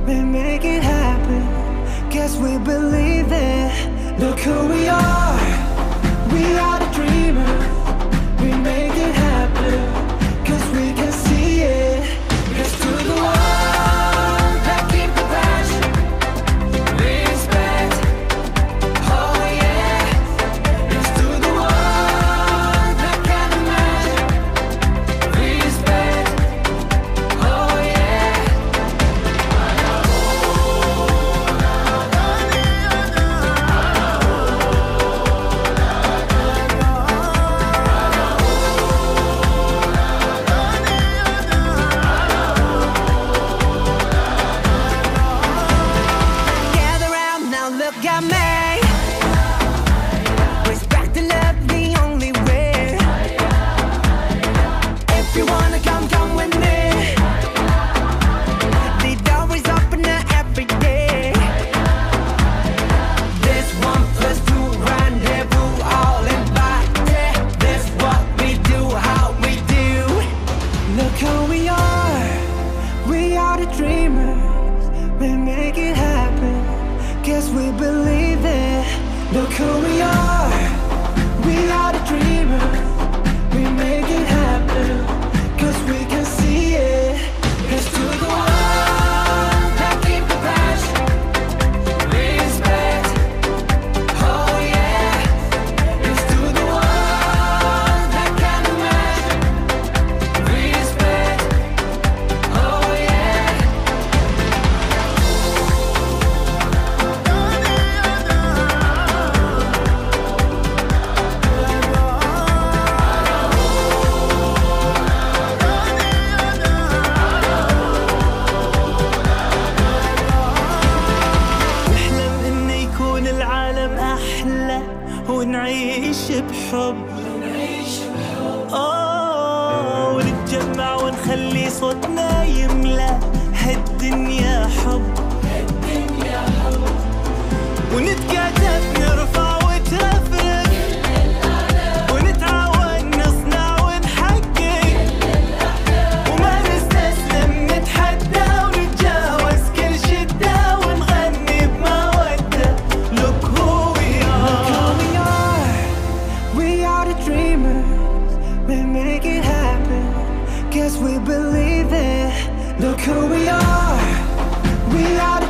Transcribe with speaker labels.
Speaker 1: we make it happen. Guess we believe it. Look who we are the dreamers. We make it happen, cause we can see it. Here's to the one that keep the passion, respect, oh yeah. Here's to the one that can imagine, respect, oh yeah. Gather round now, look at me. Respect and love the only way. If you wanna come with me. The door is open every day. This 1+2 rendezvous, all invited. This what we do, how we do. Look who we are the dreamers. We make it happen, guess we believe it. Look who we are the dreamers. We make it happen, cause we can see it. Here's to the one that keep the passion, respect, oh yeah. Here's to the one that can imagine, respect, oh yeah. نحلم إنه يكون العالم أحلى ونعيش بحب. ونتجمع ونخلي صوتنا يملى هالدنيا حب. ونتكاتف نرفع وترفرف، ونتعاون نصنع ونحقق، وما نستسلم نتحدى ونتجاوز كل شدة ونغني بمودة. Look who we are the dreamers. We make it happen, guess we believe it. Look who we are the